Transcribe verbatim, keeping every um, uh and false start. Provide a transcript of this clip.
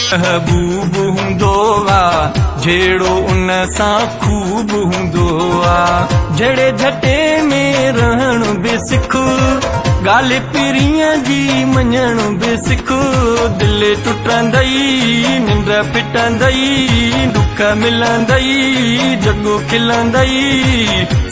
महबूब हूंदो आ जहिड़ो उन सां खूब हूंदो आ। जहिड़े झटे में रहण बि सिख, ॻाल्हि पीरीअ जी मञण बि सिख। दिलि टुटंदई निंड फिटंदई, दुख मिलंदई जग खिलंदई।